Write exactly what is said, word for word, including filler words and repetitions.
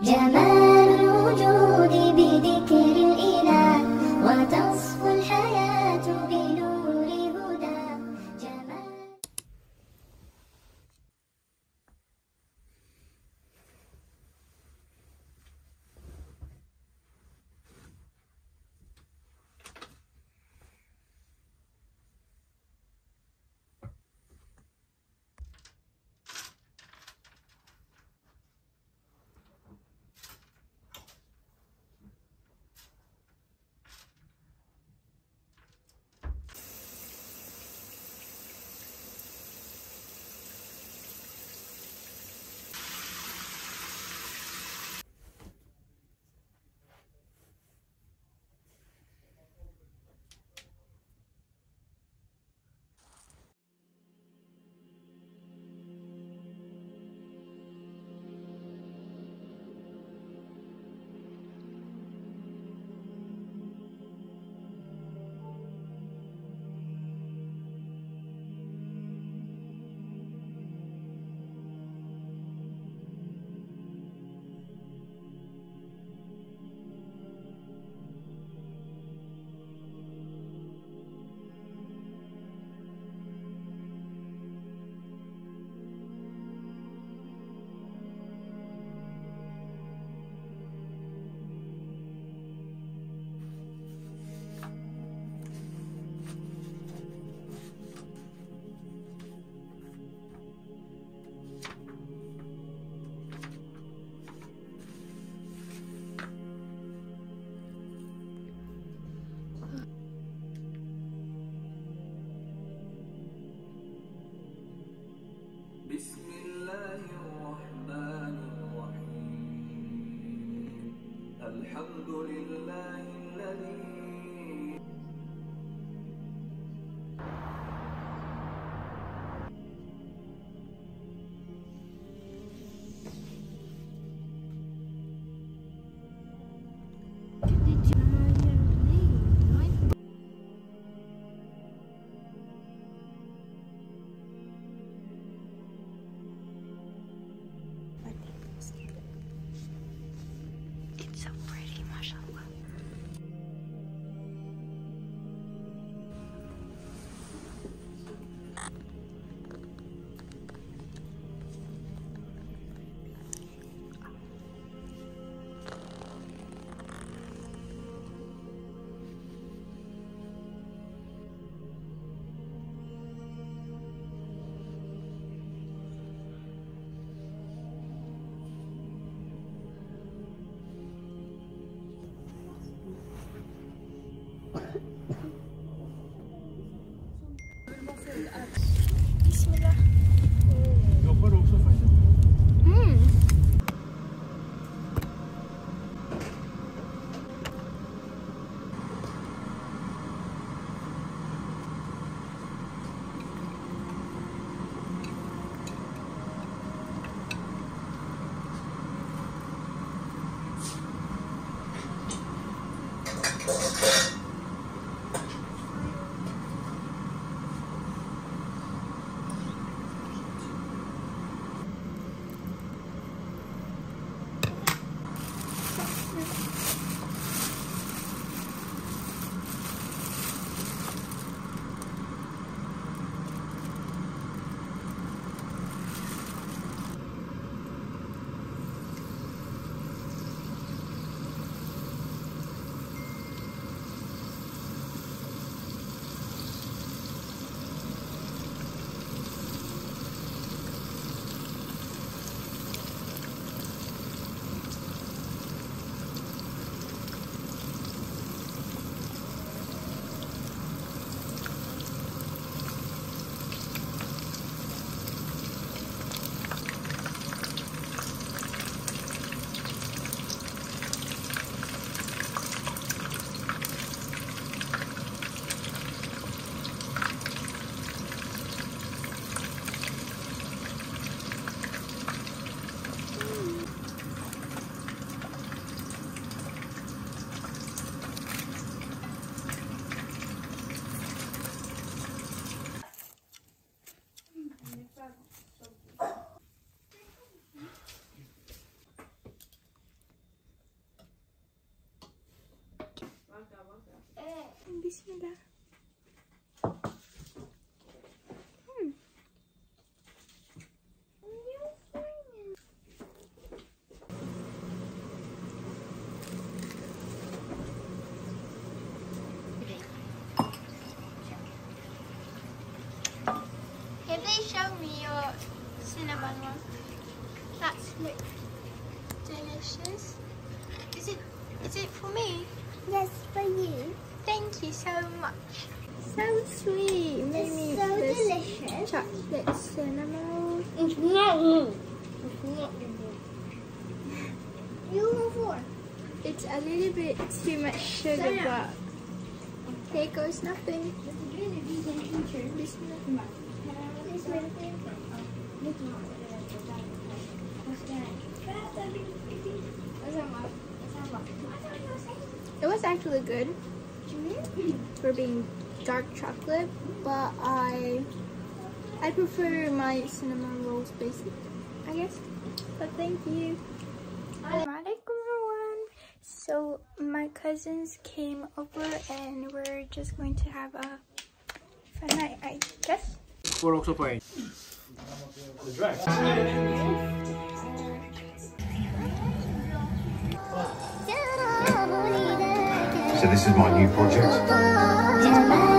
جمال الوجود بذكر الإله وتصفو الحياة بنور هدى جمال. بسم الله الرحمن الرحيم الحمد لله الذي It's so pretty, mashallah. Bismillah. Hmm. Can they show me your cinnamon one? That's look delicious. Is it? Is it for me? Yes, for you. Thank you so much. So sweet. Maybe It's so this delicious. chocolate cinnamon. It's not good. It's not good. You go for. It's a little bit too much sugar, but there goes nothing. Bismillah. It was actually good for being dark chocolate, but I I prefer my cinnamon rolls basic, I guess. But thank you. Asalamualaikum everyone. So my cousins came over and we're just going to have a fun night, I guess. Four also fine. The drag. So this is my new project.